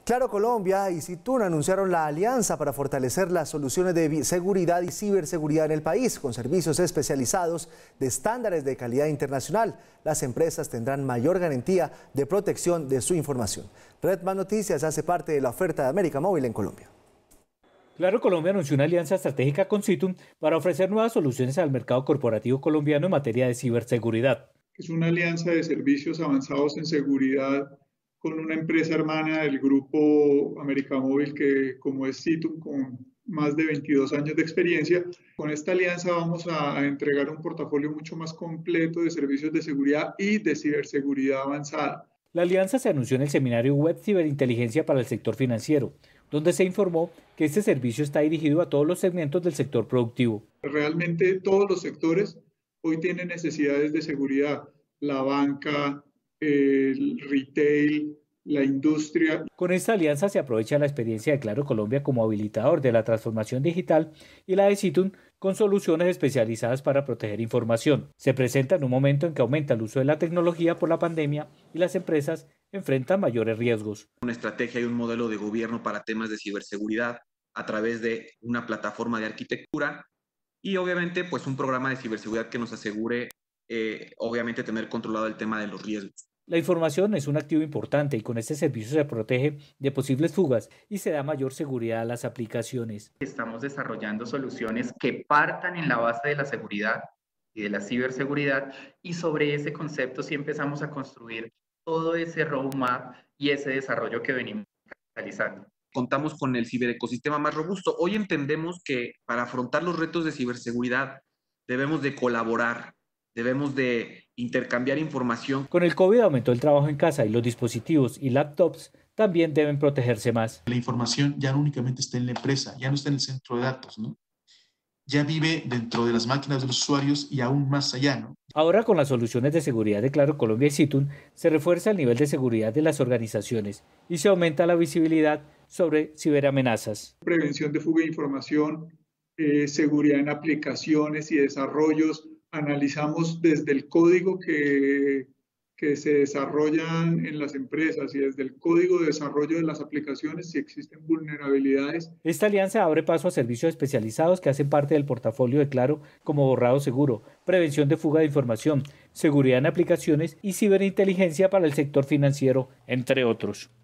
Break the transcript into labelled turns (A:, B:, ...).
A: Claro Colombia y Cytun anunciaron la alianza para fortalecer las soluciones de seguridad y ciberseguridad en el país, con servicios especializados de estándares de calidad internacional. Las empresas tendrán mayor garantía de protección de su información. Red Más Noticias hace parte de la oferta de América Móvil en Colombia.
B: Claro Colombia anunció una alianza estratégica con Cytun para ofrecer nuevas soluciones al mercado corporativo colombiano en materia de ciberseguridad.
C: Es una alianza de servicios avanzados en seguridad con una empresa hermana del grupo América Móvil que como es Cytun, con más de 22 años de experiencia. Con esta alianza vamos a entregar un portafolio mucho más completo de servicios de seguridad y de ciberseguridad avanzada.
B: La alianza se anunció en el seminario Web Ciberinteligencia para el sector financiero, donde se informó que este servicio está dirigido a todos los segmentos del sector productivo.
C: Realmente todos los sectores hoy tienen necesidades de seguridad, la banca, el retail, la industria.
B: Con esta alianza se aprovecha la experiencia de Claro Colombia como habilitador de la transformación digital y la de Cytun con soluciones especializadas para proteger información. Se presenta en un momento en que aumenta el uso de la tecnología por la pandemia y las empresas enfrentan mayores riesgos.
D: Una estrategia y un modelo de gobierno para temas de ciberseguridad a través de una plataforma de arquitectura y obviamente pues un programa de ciberseguridad que nos asegure obviamente tener controlado el tema de los riesgos.
B: La información es un activo importante y con este servicio se protege de posibles fugas y se da mayor seguridad a las aplicaciones.
E: Estamos desarrollando soluciones que partan en la base de la seguridad y de la ciberseguridad y sobre ese concepto sí empezamos a construir todo ese roadmap y ese desarrollo que venimos realizando.
D: Contamos con el ciberecosistema más robusto. Hoy entendemos que para afrontar los retos de ciberseguridad debemos de colaborar, debemos de intercambiar información.
B: Con el COVID aumentó el trabajo en casa y los dispositivos y laptops también deben protegerse más.
F: La información ya no únicamente está en la empresa, ya no está en el centro de datos, ¿no? Ya vive dentro de las máquinas de los usuarios y aún más allá, ¿no?
B: Ahora con las soluciones de seguridad de Claro Colombia y Cytun se refuerza el nivel de seguridad de las organizaciones y se aumenta la visibilidad sobre ciberamenazas.
C: Prevención de fuga de información, seguridad en aplicaciones y desarrollos. Analizamos desde el código que se desarrollan en las empresas y desde el código de desarrollo de las aplicaciones si existen vulnerabilidades.
B: Esta alianza abre paso a servicios especializados que hacen parte del portafolio de Claro como borrado seguro, prevención de fuga de información, seguridad en aplicaciones y ciberinteligencia para el sector financiero, entre otros.